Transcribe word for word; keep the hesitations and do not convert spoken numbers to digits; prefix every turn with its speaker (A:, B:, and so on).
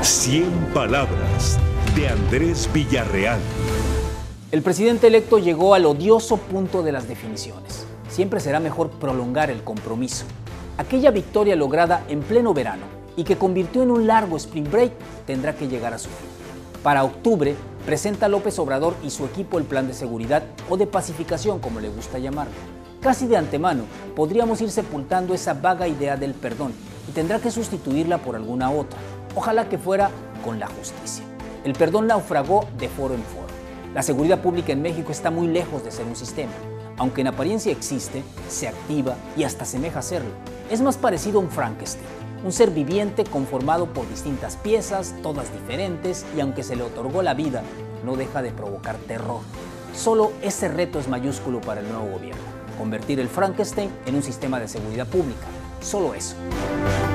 A: Cien palabras de Andrés Villarreal.
B: El presidente electo llegó al odioso punto de las definiciones. Siempre será mejor prolongar el compromiso. Aquella victoria lograda en pleno verano y que convirtió en un largo spring break tendrá que llegar a su fin. Para octubre presenta López Obrador y su equipo el plan de seguridad o de pacificación, como le gusta llamarlo. Casi de antemano podríamos ir sepultando esa vaga idea del perdón y tendrá que sustituirla por alguna otra. Ojalá que fuera con la justicia. El perdón naufragó de foro en foro. La seguridad pública en México está muy lejos de ser un sistema. Aunque en apariencia existe, se activa y hasta semeja serlo. Es más parecido a un Frankenstein, un ser viviente conformado por distintas piezas, todas diferentes, y aunque se le otorgó la vida, no deja de provocar terror. Solo ese reto es mayúsculo para el nuevo gobierno: convertir el Frankenstein en un sistema de seguridad pública. Solo eso.